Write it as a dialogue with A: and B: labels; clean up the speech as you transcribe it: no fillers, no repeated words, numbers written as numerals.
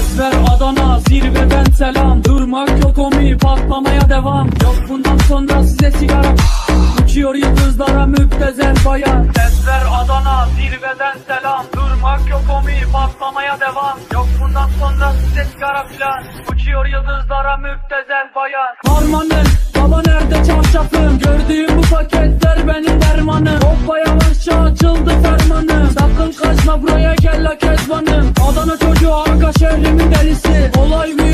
A: Desver Adana zirveden selam. Durmak yok omi, patlamaya devam. Yok bundan sonra size sigara. Uçuyor yıldızlara müptezel bayan. Desver Adana zirveden selam. Durmak yok omi, patlamaya devam. Yok bundan sonra size sigara filan. Uçuyor yıldızlara müptezel bayan. Harmanım baba nerede çarşafım? Gördüğüm bu paketler benim dermanım. Hoppa yavaşça açıldı fermanım. Sakın kaçma buraya gel la kezbanım. Adana çocuğu aga şehrimin delisi. Olay